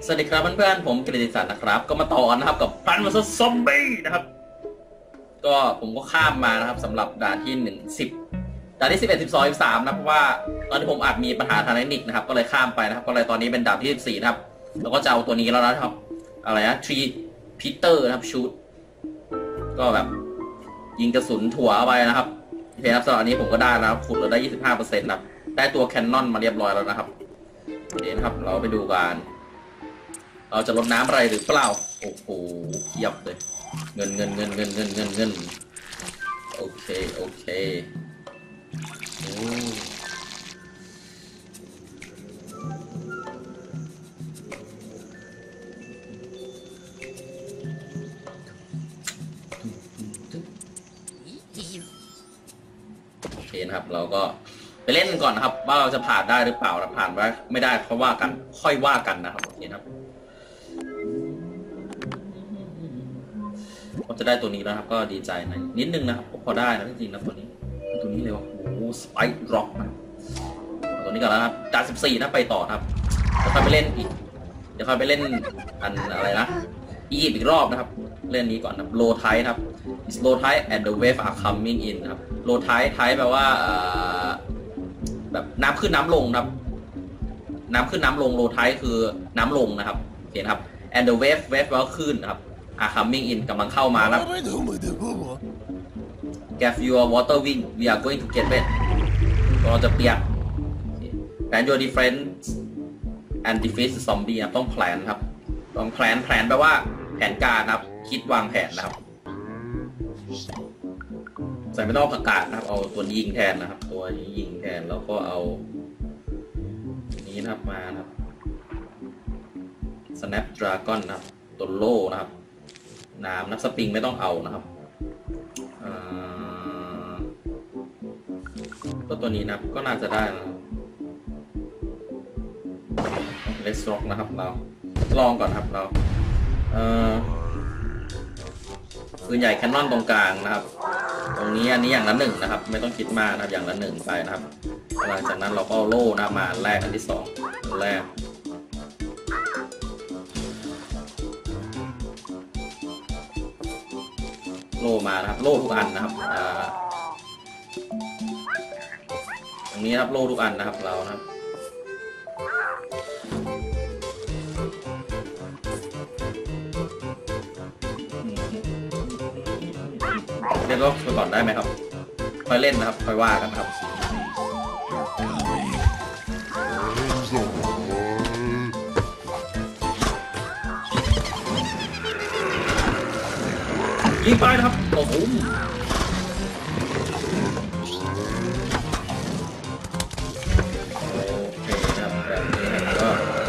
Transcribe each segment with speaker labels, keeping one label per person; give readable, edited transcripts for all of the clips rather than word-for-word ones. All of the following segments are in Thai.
Speaker 1: สวัสดีครับเพื่อนๆผมกฤติศักดิ์นะครับก็มาต่อนะครับกับพลันมาซอมบี้นะครับก็ผมก็ข้ามมานะครับสำหรับด่านที่ด่านที่11 12 13นะเพราะว่าตอนที่ผมอาจมีปัญหาทางเทคนิคนะครับก็เลยข้ามไปนะครับก็เลยตอนนี้เป็นด่านที่14นะครับแล้วก็จะเอาตัวนี้แล้วนะครับอะไรนะทรีพีเตอร์นะครับชูดก็แบบยิงกระสุนถั่วเอาไปนะครับโอเคครับสำหรับอันนี้ผมก็ได้แล้วขุดเราได้ 25% นะครับได้ตัวแคนนอนมาเรียบร้อยแล้วนะครับโอเคนะครับเราไปดูกันเราจะลดน้ำอะไรหรือเปล่าโอ้โหเทียบเลยเงินโอเคโอเคโอเคนะครับเราก็ไปเล่นก่อนนะครับว่าเราจะผ่านได้หรือเปล่าผ่านไปไม่ได้เพราะว่ากันค่อยว่ากันนะครับโอเคครับผมจะได้ตัวนี้แล้วครับก็ดีใจนะนิดนึงนะครับพอได้นะจริงๆนะตัวนี้เลยว่าโอ้โหสไปค์ร็อกนะตัวนี้ก่อนแล้วครับด่าน14นะไปต่อครับเดี๋ยวค่อยไปเล่นอีกเดี๋ยวค่อยไปเล่นอันอะไรนะอีกรอบนะครับเล่นนี้ก่อนนะโลไทนะครับ is low tide and the wave are coming in นะครับ low tide แปลว่าแบบน้ำขึ้นน้ำลงนะครับน้ำขึ้นน้ำลง low tide คือน้ำลงนะครับโอเคครับ and the wave แปลว่าขึ้นนะครับare coming in กำลังเข้ามาแล้ว Get your water wing we are going to get wet เราจะเปียก Plan your defense and defeat zombie นะต้องแพลนครับต้องแพลนแปลว่าแผนการครับคิดวางแผนนะครับใส่ไม่ต้องประกาศนะครับเอาตัวยิงแทนนะครับตัวนี้ยิงแทนแล้วก็เอานี้นะครับมานะครับ Snapdragon นะครับตัวโล่นะครับน้ำนักสปริงไม่ต้องเอานะครับก็ตัวนี้นะก็น่าจะได้นะครับเลสล็อกนะครับเราลองก่อนครับเราปืนใหญ่แคนนอนตรงกลางนะครับตรงนี้อันนี้อย่างละหนึ่งนะครับไม่ต้องคิดมากนะครับอย่างละหนึ่งไปนะครับหลังจากนั้นเราก็เอาโล่นะมาแรกอันที่สองแรกโล่มานะครับโล่ทุกอันนะครับตรงนี้ครับโล่ทุกอันนะครับเรานะครับเล่นรอบไปก่อนได้ไหมครับค่อยเล่นนะครับค่อยว่ากันครับยิงไปนะครับโอ้โหโอเคครับแบบนี้ก็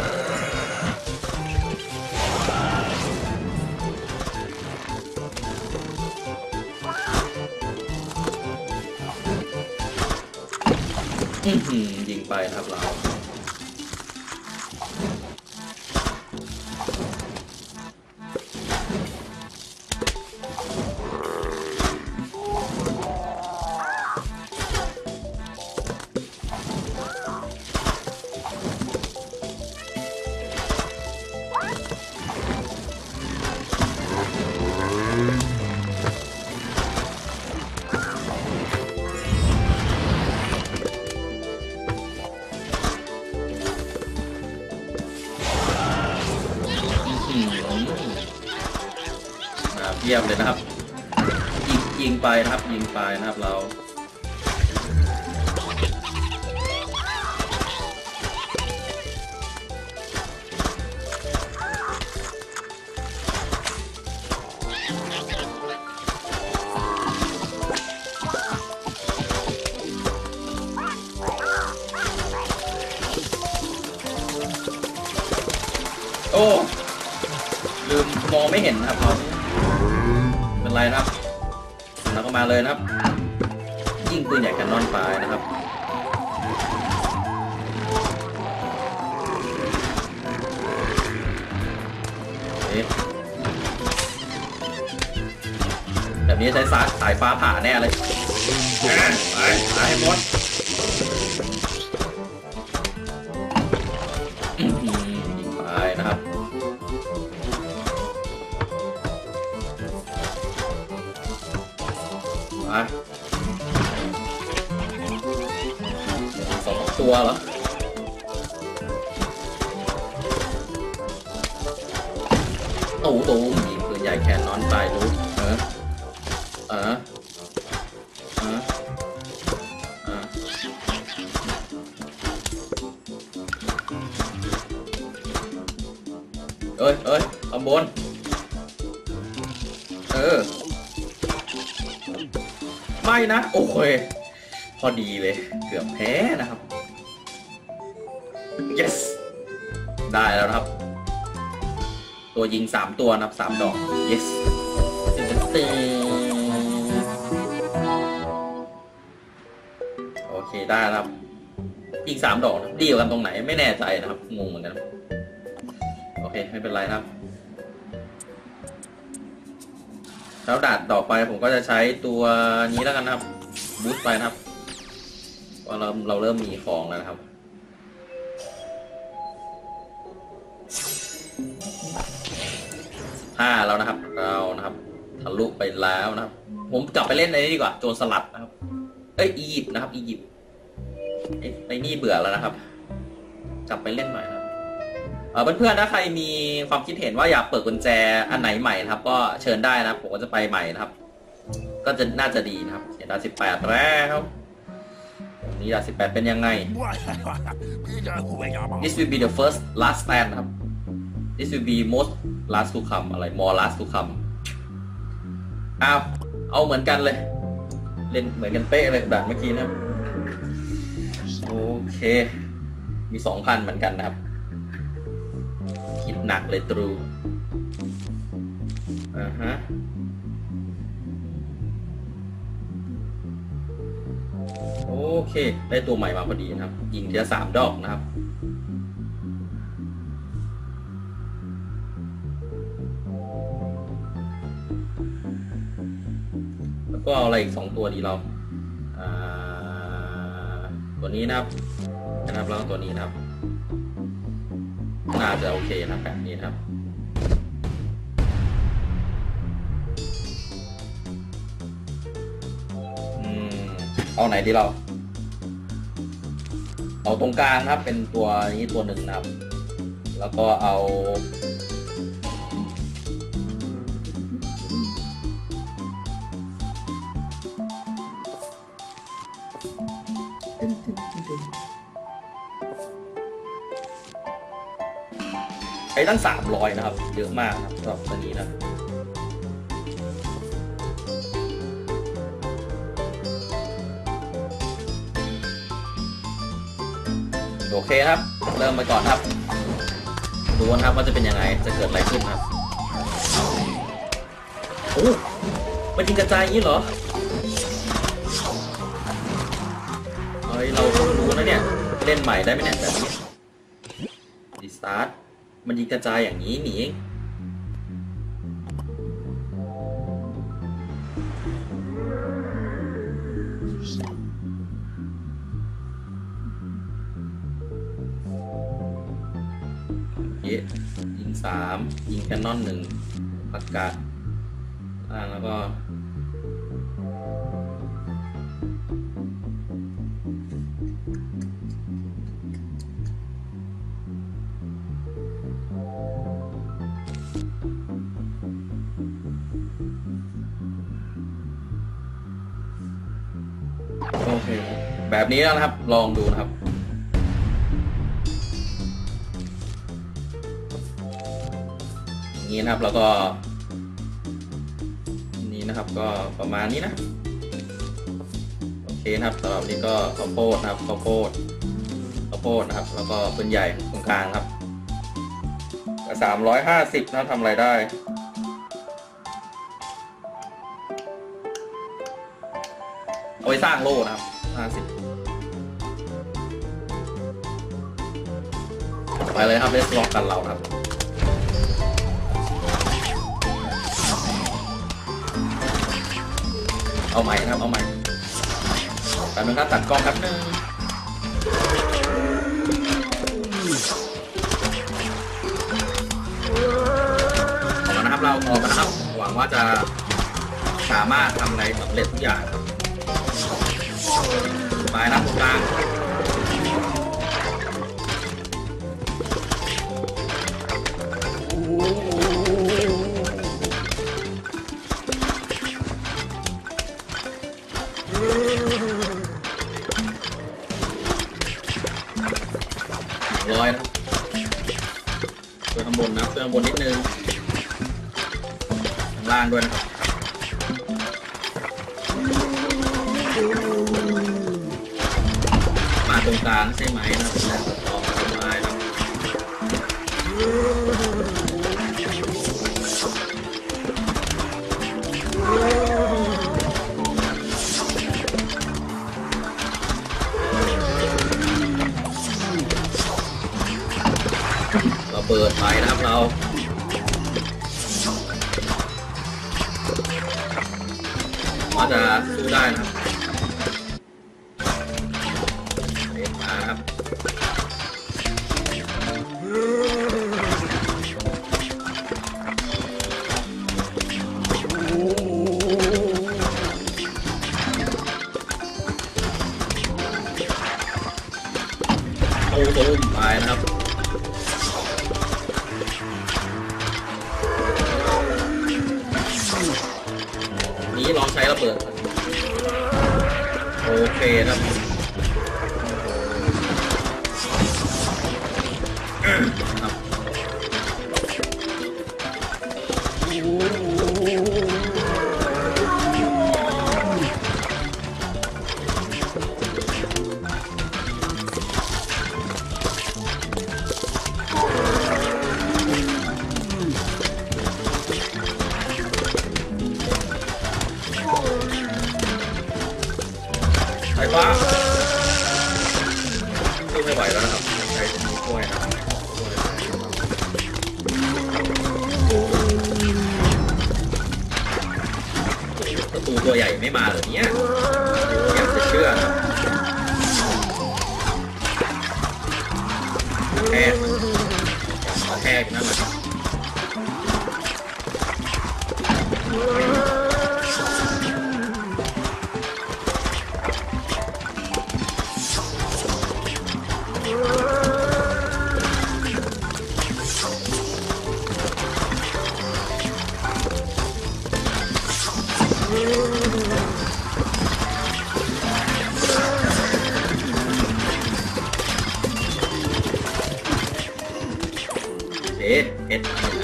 Speaker 1: ยิงไปนะครับเราเยี่ยมเลยนะครับยิงไปนะครับยิงไปนะครับเราโอ้ลืมมองไม่เห็นนะครับเราเป็นไรนะครับแล้วก็มาเลยนะครับยิงปืนใหญ่แคนนอนไปนะครับแบบนี้ใช้สายฟ้าผ่าแน่เลยไปให้หมด ยิงไปนะครับมา2 ตัวเหรอตูมีปืนใหญ่แคนนอนไปรู้เอ้ยข้างบนไม่นะโอเคพอดีเลยเกือบแพ้นะครับ yes ได้แล้วครับตัวยิง3 ตัวนับ3 ดอก yes โอเคได้ครับยิง3 ดอกดีกว่ากันตรงไหนไม่แน่ใจนะครับงงเหมือนกันโอเคไม่เป็นไรครับแล้วด่านต่อไปผมก็จะใช้ตัวนี้แล้วกันนะครับบูสต์ไปนะครับว่าเราเริ่มมีของแล้วนะครับ5แล้วนะครับเรานะครับทะลุไปแล้วนะครับผมกลับไปเล่นในนี้ดีกว่าโจรสลัดนะครับอียิปต์นะครับอียิปต์ไอ้นี่เบื่อแล้วนะครับกลับไปเล่นหน่อยครับเพื่อนๆถ้าใครมีความคิดเห็นว่าอยากเปิดกุญแจอันไหนใหม่นะครับก็เชิญได้นะครับผมก็จะไปใหม่นะครับก็จะน่าจะดีนะครับเห็นดาว18แล้วนี่ดาว18เป็นยังไง This will be the first last stand นะครับ This will be most last to come อะไร more last to come เอาเหมือนกันเลยเล่นเหมือนกันเป๊ะเลยด่านเมื่อกี้นะครับโอเคมี 2,000 เหมือนกันนะครับคิดหนักเลยตรูโอเคได้ตัวใหม่มาพอดีนะครับยิงทีละ3 ดอกนะครับแล้วก็เอาอะไรอีก2 ตัวดีเราตัวนี้นะครับแล้วตัวนี้นะครับน่าจะโอเคนะแบบนี้นะครับเอาไหนดีเราเอาตรงกลางครับเป็นตัวนี้ตัว 1นะครับแล้วก็เอาใช้ตั้ง300นะครับเยอะมากครับสำหรับตัวนี้นะโอเคครับเริ่มไปก่อนครับดูนะครับว่าจะเป็นยังไงจะเกิดอะไรขึ้นครับโอ้มันยิงกระจายอย่างนี้เหรอเราเพิ่งรู้นะเนี่ยเล่นใหม่ได้ไหมเนี่ยแบบนี้รีสตาร์ทมันยิงกระจายอย่างนี้หนียิง3ยิงแคนนอน1ประกาศแล้วก็โอเคแบบนี้แล้วนะครับลองดูนะครับนี้นะครับแล้วก็นี้นะครับก็ประมาณนี้นะโอเคนะครับสำหรับนี้ก็ข้าวโพดนะครับข้าวโพดนะครับแล้วก็ปืนใหญ่ตรงกลางครับ350นะทำอะไรได้เอาไปสร้างโล่นะครับ50ไปเลยครับเลสล็อกกันเราครับเอาใหม่นะครับเอาใหม่แป๊บนึงครับตัดกล้องแป๊บนึงออกมานะครับเราออกมานะครับหวังว่าจะสามารถทำอะไรสำเร็จทุกอย่างครับไปนะตรงกลางร้อยนะเพื่อข้างบนนะเพื่อข้างบนนิดนึงข้างล่างด้วยนะครับมาตรงกลางใช่ไหมนะครับลองทำได้นะเราเปิดไปนะครับเราจะสู้ได้นะครับเด็ดมาครับตูมไปนะครับนี้ลองใช้ระเบิดโอเคครับไฟฟ้าสู้ไม่ไหวแล้วนะครับใช้ถ้วยนะครับประตูตัวใหญ่ไม่มาเลยเนี่ยอยากจะเชื่อนะแค่นั่นแหละเอ็ด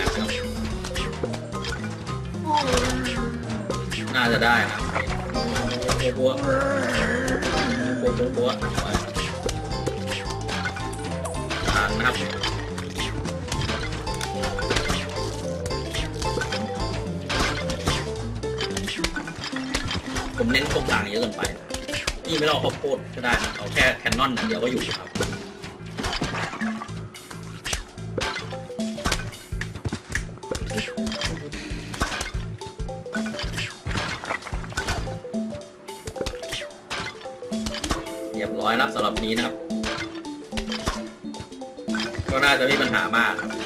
Speaker 1: น่าจะได้นะปัวทานนะครับผมเน้นตรงกลางเยอะเกินไปนี่ไม่ต้องข้าวโพดก็ได้นะเอาแค่แคนนอนเดียวก็อยู่ครับเรียบร้อยนะสำหรับนี้นะครับก็น่าจะไม่มีปัญหามากครับ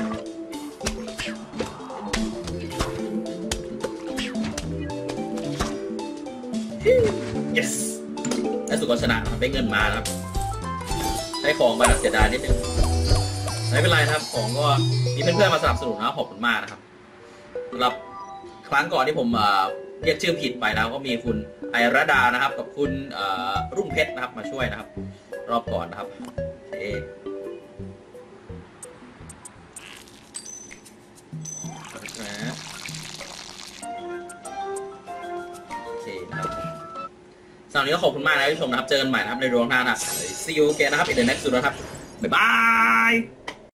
Speaker 1: yes ได้สุกชนะได้เงินมานะครับได้ของมาเสียดายนิดนึงไม่เป็นไรนะครับของก็มีเพื่อนๆมาสนับสนุนนะขอบคุณมากนะครับสำหรับครั้งก่อนที่ผมเรียกชื่อผิดไปแล้วก็มีคุณไอระดานะครับกับคุณรุ่งเพชรนะครับมาช่วยนะครับรอบก่อนนะครับโอเคนะครับสำหรับวันนี้ก็ขอบคุณมากนะที่ชมนะครับเจอกันใหม่นะครับในดวงหน้านะครับ See you again นะครับ in the next video นะครับบ๊ายบาย